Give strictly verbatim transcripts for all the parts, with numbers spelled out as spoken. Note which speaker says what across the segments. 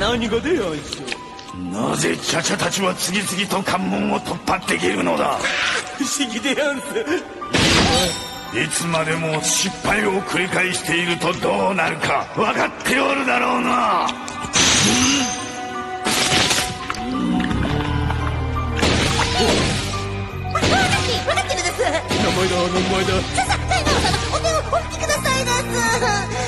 Speaker 1: 何がでやんす。
Speaker 2: なぜチャチャたちは次々と関門を突破できるのだ。
Speaker 1: 不思議でやんす。
Speaker 2: いつまでも失敗を繰り返しているとどうなるか分かっておるだろうな。
Speaker 3: 私分かってるです。
Speaker 1: 名前だ名前だ。
Speaker 3: ささ大魔王様お手をお引きくださいです。すいませんすいませんすいませんすいませんすいません。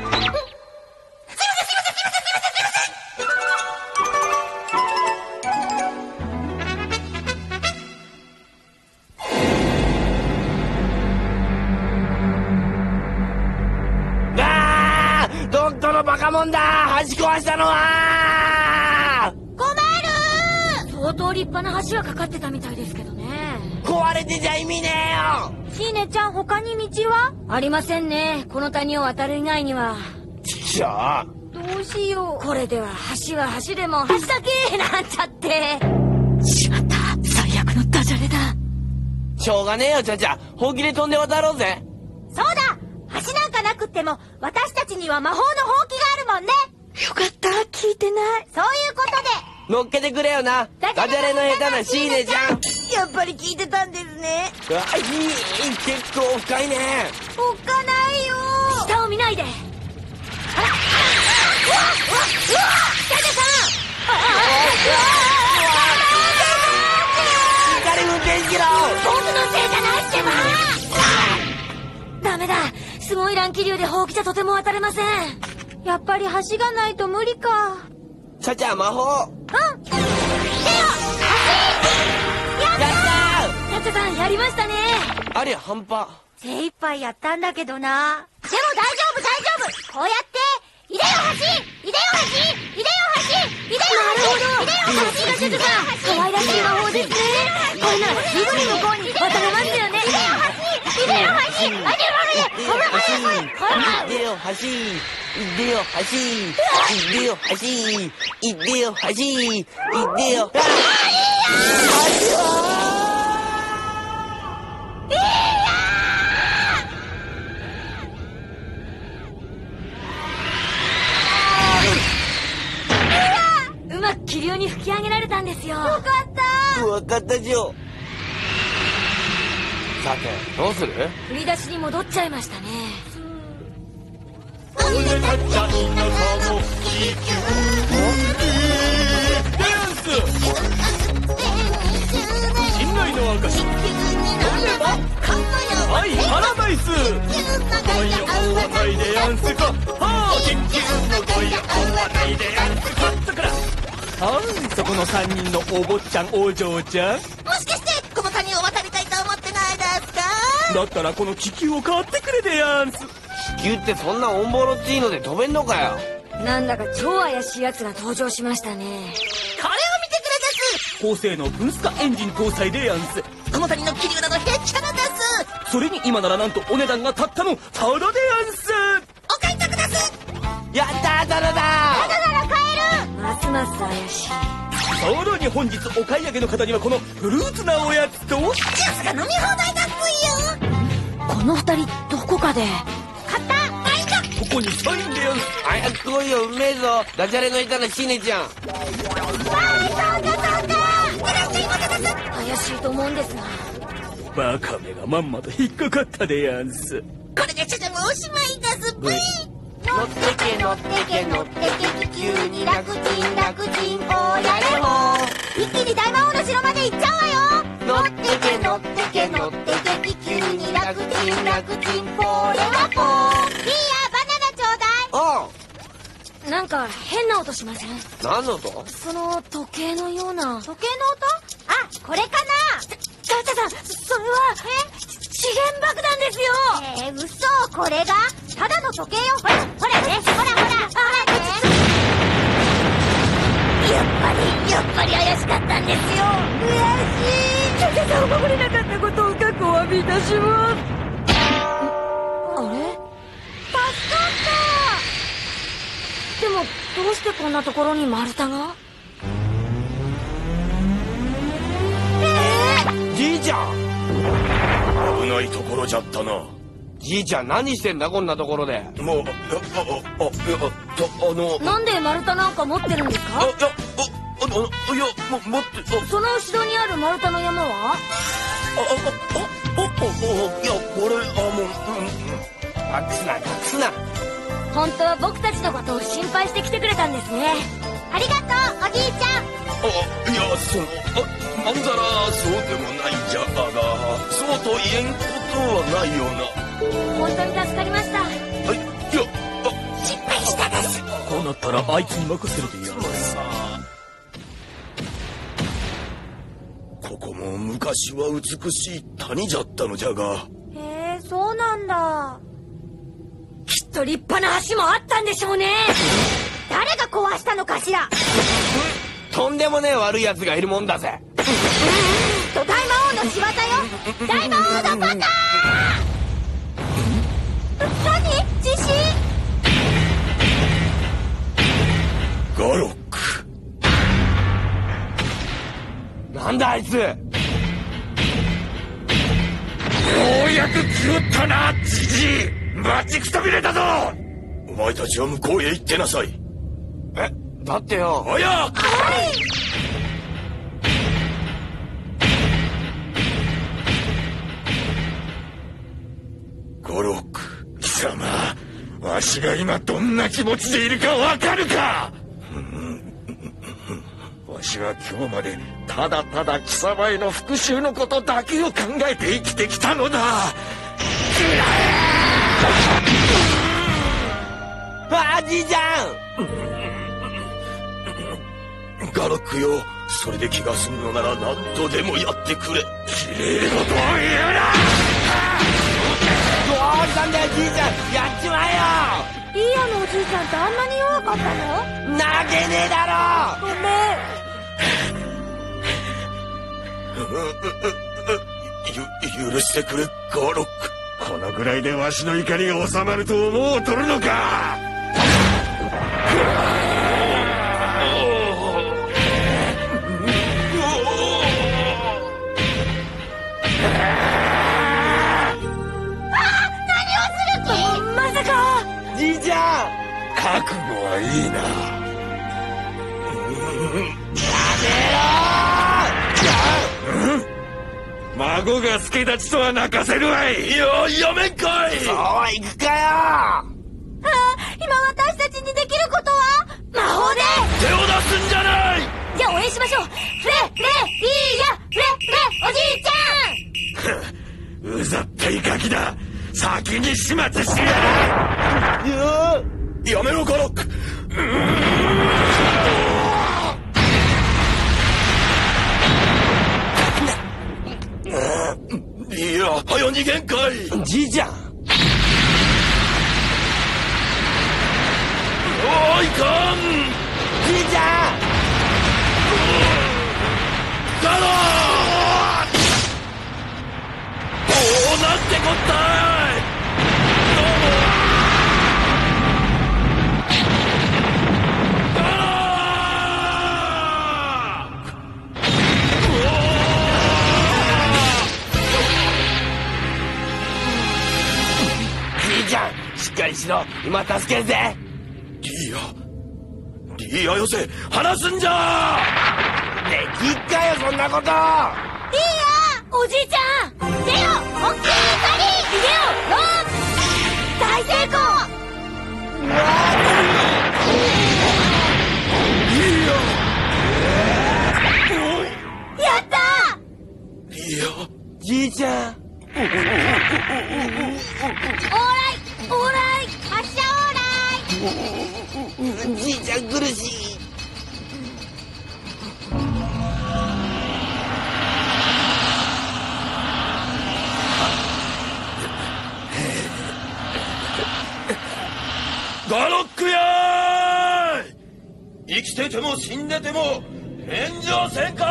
Speaker 4: ドントのバカもんだ。橋壊したのは
Speaker 3: 困る。
Speaker 5: 相当立派な橋はかかってたみたいですけどね。
Speaker 4: 壊れてちゃ意味ねえよ。
Speaker 5: シーネちゃん、他に道はありませんね。この谷を渡る以外には。
Speaker 4: ちくしょう。
Speaker 5: どうしよう。これでは橋は橋でも橋だけなんちゃって。しまった、最悪のダジャレだ。
Speaker 4: しょうがねえよチャチャ、ほうきで飛んで渡ろうぜ。
Speaker 3: そうだ、橋なんかなくっても私たちには魔法のほうきがあるもんね。
Speaker 5: よかった、聞いてない。
Speaker 3: そういうことで
Speaker 4: 乗っけてくれよな、ダジャレの下手なシーネちゃん。
Speaker 3: やっぱり聞いてたんですね。
Speaker 4: うわいい、結構深いね。
Speaker 3: おっかないよ。
Speaker 5: 下を見ないで。あら、あら、うわうわうわ、チャチャさん。
Speaker 4: しっかり運転しろ。
Speaker 5: 僕のせいじゃないってば。ダメだ、すごい乱気流でほうきじゃとても渡れません。
Speaker 3: やっぱり橋がないと無理か。
Speaker 4: チャチャ魔法。
Speaker 3: うん。でよ、
Speaker 4: やった
Speaker 5: チャチャさんやりましたね。
Speaker 4: ー。ありゃ半端。
Speaker 3: 精一杯やったんだけどな。でも大丈夫大丈夫。こうやっていでよ橋、いでよ橋、いでよ橋、いでよ橋。
Speaker 5: なるほど。さすがチャチャさん、可愛らしい魔法ですね。これならすぐに向こうに渡れますよね。
Speaker 3: いでよ橋、いでよ橋、あれあれ、ほらほらほら。
Speaker 4: いでよ橋、いでよ橋、いでよ橋、いでよ橋、いでよ。ああ。
Speaker 5: うまく気流に吹き上げられたんですよ。
Speaker 3: よかった。
Speaker 4: わかったじょ。さてどうする？
Speaker 5: 振り出しに戻っちゃいましたね。
Speaker 1: 俺たちゃいなさの気球ダンス。信頼の証取ればはいパラダイス。恋を追わないでやんすか。はあ緊急の恋を追わないでやんすか。だからはい、そこのさんにんのお坊ちゃんお嬢ちゃん、
Speaker 3: もしかしてこの谷を渡りたいと思ってないですか。
Speaker 1: だったらこの気球を買ってくれでやんす。
Speaker 4: 気球ってそんなオンボロっちいので飛べんのかよ。
Speaker 5: なんだか超怪しいやつが登場しましたね。
Speaker 3: これを見てくれです。
Speaker 1: 高性能分スカエンジン搭載でやんす。
Speaker 3: この谷の気流などへっちゃらです。
Speaker 1: それに今ならなんとお値段がたったのタダでやんす。
Speaker 3: お買い得です。
Speaker 4: やったー、タダだ
Speaker 3: ただなら買える。
Speaker 5: ますます怪しい。
Speaker 1: さらに本日お買い上げの方にはこのフルーツなおやつとジュー
Speaker 3: スが飲み放題だっすよ。
Speaker 5: この二人どこかで
Speaker 3: 買った。買いだ。
Speaker 1: ここにサインでやんす。
Speaker 4: 早く来いよ、うめえぞ。ダジャレの下手なシーネちゃん。
Speaker 3: はい、そうかそうか。いらっしゃいませです。
Speaker 5: 怪しいと思うんですが。
Speaker 1: バカめがまんまと引っかかったでやんす。
Speaker 3: これでチャチャもおしまいです。ブイ。
Speaker 4: 乗ってけ乗ってけ乗ってけ気球に楽ちん楽ちんおやれほー。
Speaker 3: 一気に大魔王の城まで行っちゃうわよ。
Speaker 4: 乗ってけ乗ってけ乗ってけ気球に楽ちん楽ちんぽーやらぽー。
Speaker 3: いいや、バナナちょうだい。
Speaker 4: あ
Speaker 5: なんか変な音しません？
Speaker 4: あ、何の音？
Speaker 5: その時計のような。
Speaker 3: 時計の音？あ、これかな。
Speaker 5: チャチャさん、それは資源爆弾ですよ。
Speaker 3: えー、嘘。これがただの時計よ。ほらほらね、ほらほらほらね。
Speaker 5: やっぱりやっぱり怪しかったんですよ。
Speaker 3: 悔しい。
Speaker 5: チャチャさんを守れなかったことを深くお詫びいたします。あれ？
Speaker 3: 助かった。
Speaker 5: でもどうしてこんなところに丸太が？
Speaker 4: じいちゃん。
Speaker 2: 危ないところじゃったな。
Speaker 4: じいちゃん何してんだこんなところで。
Speaker 1: もう、あ、あ、あ、いや、た、あの、
Speaker 5: なんで丸太なんか持ってるんです
Speaker 1: あ、
Speaker 5: か？
Speaker 1: いや、あ、あの、いや、も、待って、あ、
Speaker 5: その後ろにある丸太の山は？
Speaker 1: あ、あ、あ、あ、あ、いや、これ、あ、もう、うん、
Speaker 4: 隠すな隠すな。
Speaker 5: 本当は僕たちのことを心配して来てくれたんですね。
Speaker 3: ありがとうおじいちゃん。
Speaker 1: あ、いや、その、あ、まんざらそうでもないんじゃが、そうと言えんことはないような。
Speaker 5: 本当に助かりました。
Speaker 1: はい、いや、あ、
Speaker 3: 失敗したです。
Speaker 1: こうなったらあいつに任せるでやろう。ここも昔は美しい谷じゃったのじゃが。
Speaker 3: へえ、そうなんだ。
Speaker 5: きっと立派な橋もあったんでしょうね。
Speaker 3: 誰が壊したのかしら。
Speaker 4: とんでもねえ悪い奴がいるもんだぜ。
Speaker 3: と大魔王の仕業よ。大魔王のバカ何？地震？
Speaker 1: ガロック。
Speaker 4: なんだあいつ。よ
Speaker 2: うやく来ったなジジイ。待ちくたびれたぞ。
Speaker 1: お前たちは向こうへ行ってなさい。
Speaker 4: え、だってよ。
Speaker 1: 早く。
Speaker 2: ガロック貴様、わしが今どんな気持ちでいるかわかるか。わしは今日までただただ貴様への復讐のことだけを考えて生きてきたのだ。
Speaker 4: あーじいちゃ
Speaker 1: ん。ガロックよ、それで気が済むのなら何とでもやってくれ。
Speaker 2: きれい事を言うな。
Speaker 4: どうしたんだよじいちゃん、やっちまえよ。
Speaker 3: いいやのおじいちゃんってあんなに弱かったの？
Speaker 4: なわけねえだろ。
Speaker 3: ごめ
Speaker 1: ゆ、許してくれ、ガロック。
Speaker 2: このぐらいでわしの怒りが収まると思うとるのか。
Speaker 5: まさか。
Speaker 4: じいちゃん
Speaker 2: 覚悟はいいな。孫が助太刀とは泣かせるわい。
Speaker 1: いや、やめんかい。
Speaker 4: そうはいくかよ。
Speaker 3: ああ、今私たちにできることは魔法で。
Speaker 1: 手を出すんじゃない。
Speaker 5: じゃあ応援しましょう。フレフレいいやフレフレおじいちゃん。
Speaker 2: うざったいガキだ。先に始末してやる。
Speaker 1: やめろガロック。いや、はよ逃げんかい。
Speaker 4: じいちゃん。
Speaker 1: おいかん。
Speaker 4: じいちゃん。
Speaker 1: ガロー。おお、なんてこったい。どうも。ガロ
Speaker 4: じいちゃんしっかりしろ、今助けるぜ。
Speaker 1: リーヤ、リーヤよせ、離すんじゃ。
Speaker 4: できっかよそんなこと。
Speaker 3: いいや
Speaker 5: おじいちゃん。
Speaker 3: ゼロ、オッケー、カリー。逃げよう、ロー。大成功。やったー。
Speaker 1: リーヤ。
Speaker 4: じいちゃん。
Speaker 3: オーライ、オーライ、発射オーライ。
Speaker 4: じいちゃん苦しい。
Speaker 1: ガロックやーい。生きてても死んでても返上せんか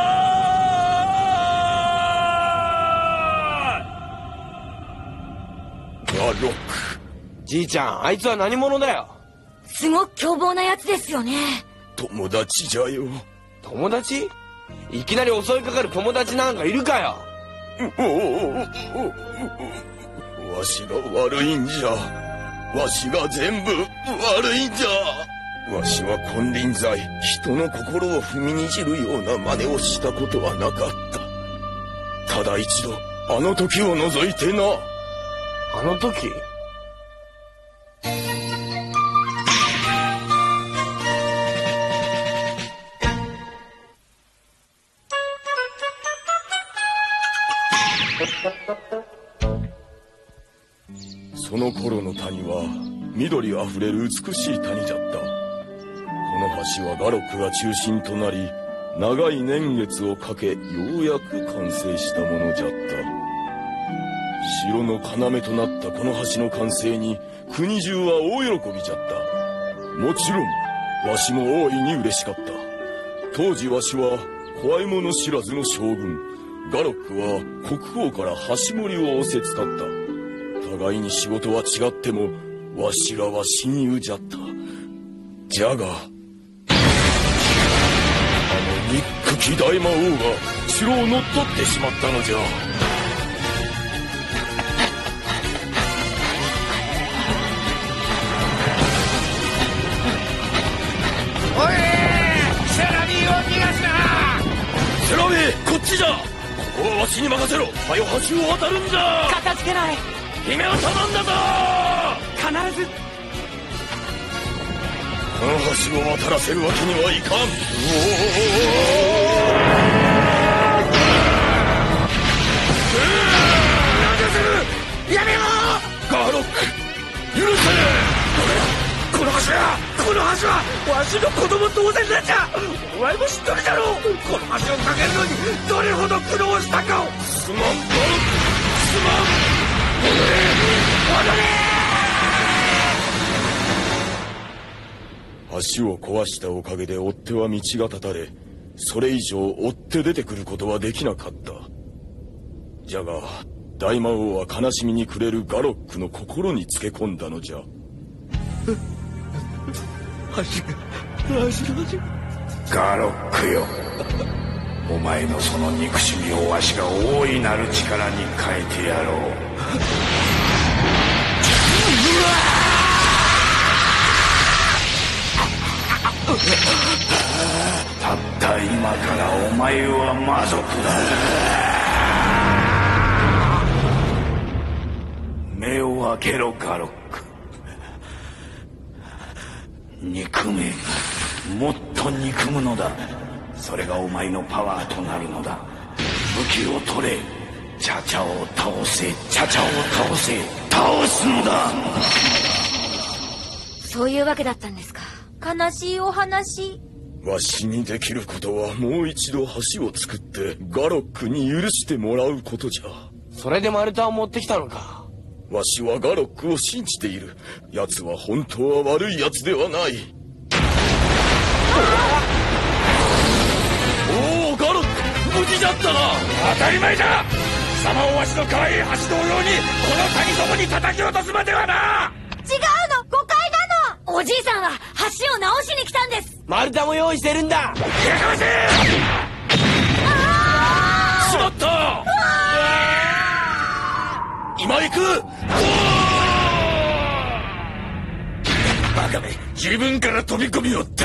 Speaker 1: ー。ガロック。
Speaker 4: じいちゃんあいつは何者だよ。
Speaker 5: すごく凶暴なやつですよね。
Speaker 1: 友達じゃよ。
Speaker 4: 友達？いきなり襲いかかる友達なんかいるかよ。
Speaker 6: わしが悪いんじゃ。わしが全部悪いんじゃ。わしは金輪際人の心を踏みにじるような真似をしたことはなかった。ただ一度あの時を除いてな。
Speaker 7: あの時？
Speaker 6: その頃の谷は緑あふれる美しい谷じゃった。この橋はガロックが中心となり、長い年月をかけようやく完成したものじゃった。城の要となったこの橋の完成に国中は大喜びじゃった。もちろんわしも大いに嬉しかった。当時わしは怖いもの知らずの将軍、ガロックは国王から橋盛りを仰せつかった。互いに仕事は違ってもわしらは親友じゃった。じゃがあの憎き大魔王が城を乗っ取ってしまったのじゃ。
Speaker 2: おい、セラミーを逃がすな。
Speaker 6: セラミー、こっちじゃ。ここはわしに任せろ。はよ橋を渡るんじゃ。
Speaker 5: かたじけない。
Speaker 6: 姫を頼んだぞ。
Speaker 5: 必ず
Speaker 6: この橋を渡らせるわけにはいかん。
Speaker 2: やめろ。
Speaker 6: ガロック、許せ。
Speaker 2: この橋はこの橋はわしの子供同然なんじゃ。お前も知っとるだろう。この橋を架けるのにどれほど苦労したかを。
Speaker 6: すまんガロック、すまん。
Speaker 2: 踊れ踊
Speaker 6: れ。橋を壊したおかげで追っ手は道が断たれ、それ以上追って出てくることはできなかった。じゃが大魔王は悲しみに暮れるガロックの心につけ込んだのじゃ。
Speaker 2: ガロックよ、お前のその憎しみをわしが大いなる力に変えてやろう。たった今からお前は魔族だ。目を開けろガロック。憎め、もっと憎むのだ。それがお前のパワーとなるのだ。武器を取れ。チャチャを倒せ、チャチャを倒せ、倒すのだ。
Speaker 5: そういうわけだったんですか。悲しいお話。
Speaker 6: わしにできることはもう一度橋を作ってガロックに許してもらうことじゃ。
Speaker 7: それで丸太を持ってきたのか。
Speaker 6: わしはガロックを信じている。奴は本当は悪い奴ではない。おお、ガロック無事だったな。
Speaker 2: 当たり前だ。貴様をわしの可愛い橋同様にこの谷底に叩き落とすまではな。
Speaker 5: 違うの、誤解なの。おじいさんは橋を直しに来たんです。
Speaker 7: 丸太も用意してるんだ。
Speaker 2: やかませ。
Speaker 6: しまった。今行く。
Speaker 2: バカめ、自分から飛び込みおった。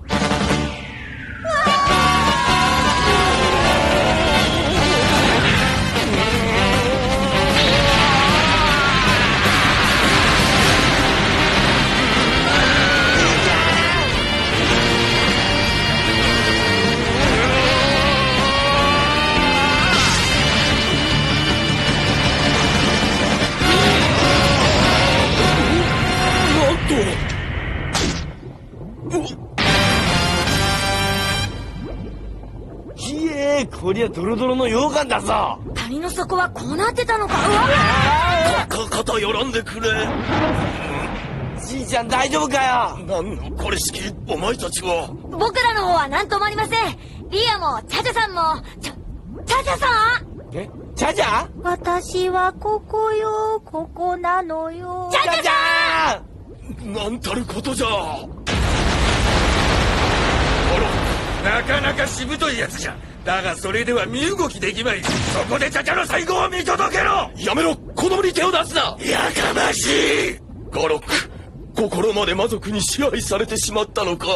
Speaker 7: ひえ、こりゃドロドロの溶岩だぞ。
Speaker 5: 谷の底はこうなってたのか。うわ
Speaker 6: か肩寄らんでくれ。
Speaker 7: じいちゃん大丈夫かよ。
Speaker 6: 何のこれしきお前たちは。
Speaker 5: 僕らの方は何ともありません。リアもチャチャさんも。ちょチャチャさん。
Speaker 7: え、チャチャ？
Speaker 3: 私はここよ、ここなのよ。
Speaker 5: チャチャちゃん。
Speaker 6: なんたることじゃ。あら、
Speaker 2: なかなかしぶといやつじゃ。だがそれでは身動きできまい。そこでチャチャの最後を見届けろ。
Speaker 6: やめろ、子供に手を出すな。
Speaker 2: やかましい。
Speaker 6: ガロック、心まで魔族に支配されてしまったのか。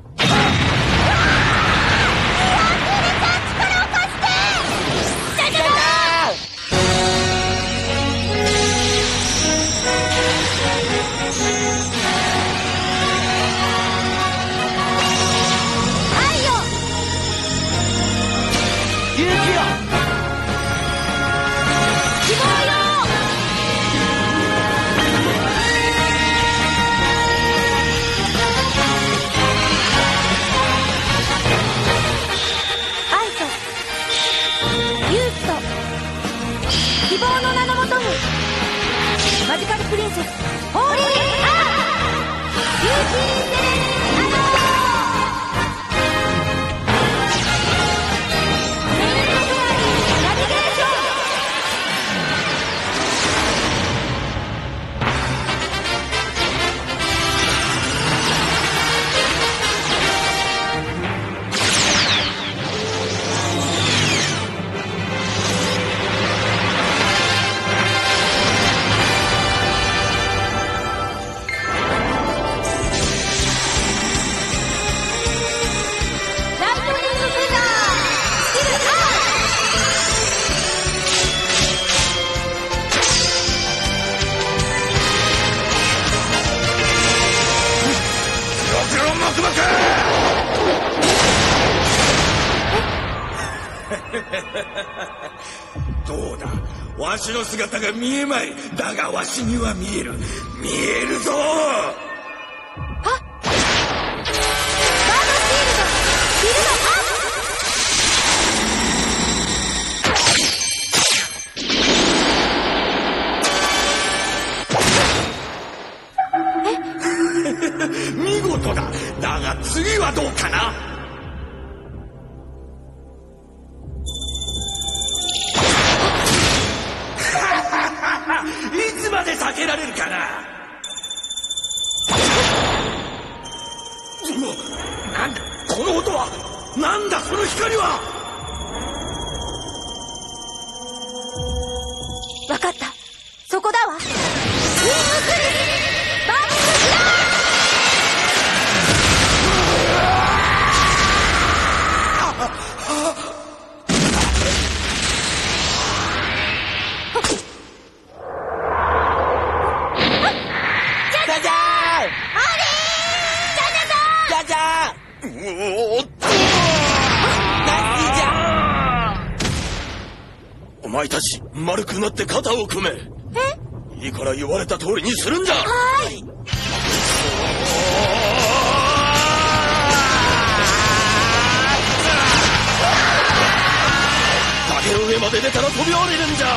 Speaker 5: 希望の名のもとにマジカルプリンセスホーリーアーユージーン・セレナドメインフェアリーナビゲーション。
Speaker 2: どうだ、わしの姿が見えまい。だがわしには見える、見えるぞ。
Speaker 5: はっ、バードシールドビルドア
Speaker 2: 見事だ。だが次はどうかな。いつまで避けられるかな。なんだこの音は。なんだその光は。
Speaker 5: わかった、そこだわ。ウィングスリーバックスラ
Speaker 6: お前たち丸くなって肩を組め。
Speaker 5: え？
Speaker 6: いいから言われた通りにするんだ。
Speaker 5: はい。
Speaker 6: 崖の上まで出たら飛び降りるんじゃ。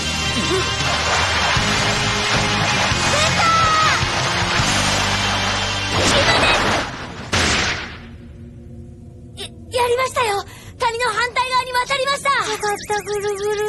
Speaker 5: やりましたよ。谷の反対側に渡りました。よかった、ぐるぐる。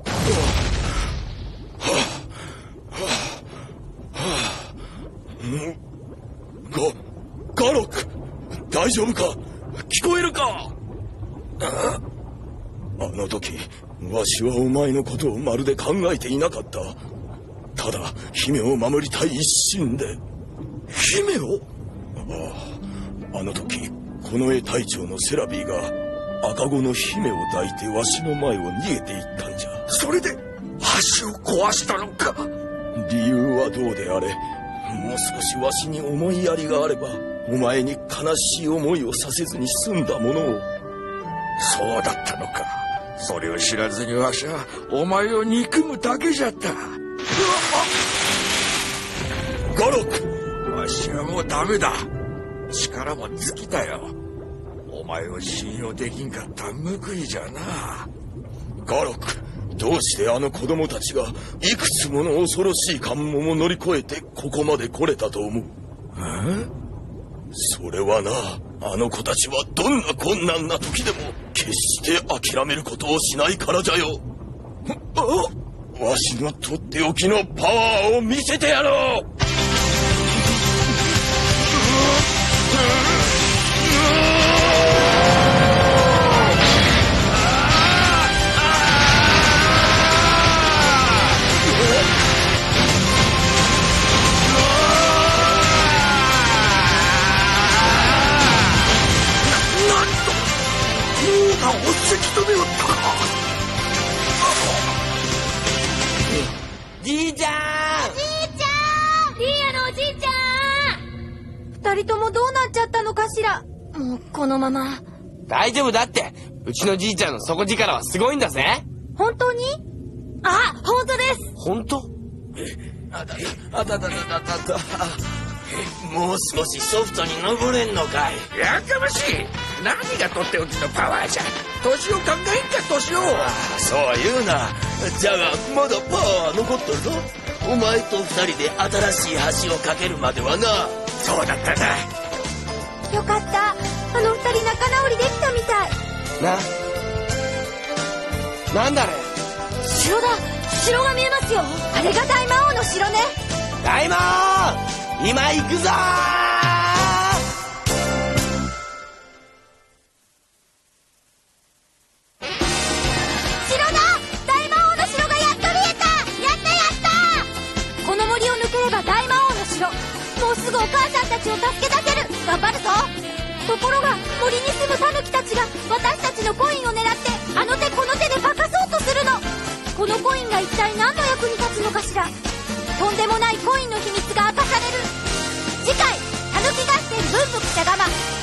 Speaker 6: ガ、ガロック、大丈夫か？聞こえるか？あ、あの時、わしはお前のことをまるで考えていなかった。ただ、姫を守りたい一心で。
Speaker 2: 姫を？
Speaker 6: ああ、あの時、この絵隊長のセラビーが赤子の姫を抱いてわしの前を逃げていったんじゃ。
Speaker 2: それで橋を壊したのか。
Speaker 6: 理由はどうであれ、もう少しわしに思いやりがあればお前に悲しい思いをさせずに済んだものを。
Speaker 2: そうだったのか。それを知らずにわしはお前を憎むだけじゃった。
Speaker 6: ガロック、
Speaker 2: わしはもうダメだ。力も尽きたよ。お前を信用できんかった報いじゃな。
Speaker 6: ガロック、どうしてあの子供たちがいくつもの恐ろしい関門を乗り越えてここまで来れたと思う？
Speaker 2: え？
Speaker 6: それはな、あの子たちはどんな困難な時でも決して諦めることをしないからじゃよ。わしのとっておきのパワーを見せてやろう。う
Speaker 5: 人ともどうなっちゃったのかしら。もうこのまま。
Speaker 7: 大丈夫だって。うちのじいちゃんの底力はすごいんだぜ。
Speaker 5: 本当に？あ、本当です。
Speaker 7: 本当？
Speaker 2: あたたあたたたたたた。もう少しソフトに登れんのかい。
Speaker 8: やかましい。何がとっておきのパワーじゃ。年を考えんか年を。
Speaker 2: ああ、そう言うな。じゃがまだパワー残っとるぞ。お前と二人で新しい橋を架けるまではな。
Speaker 8: そうだったな。
Speaker 5: よかった。あの二人仲直りできたみたい。
Speaker 7: な、なんだあれ。
Speaker 5: 城だ。城が見えますよ。あれが大魔王の城ね。
Speaker 7: 大魔王、今行くぞー。
Speaker 5: 城だ。大魔王の城がやっと見えた。やったやった。この森を抜ければ大魔王の城。もうすぐお母さんたちを助け出せる。頑張るぞ。ところが森に住むタヌキたちが私たちのコインを狙ってあの手この手で化かそうとするの。このコインが一体何の役に立つのかしら。とんでもないコインの秘密が明かされる。次回たぬき合戦文福茶釜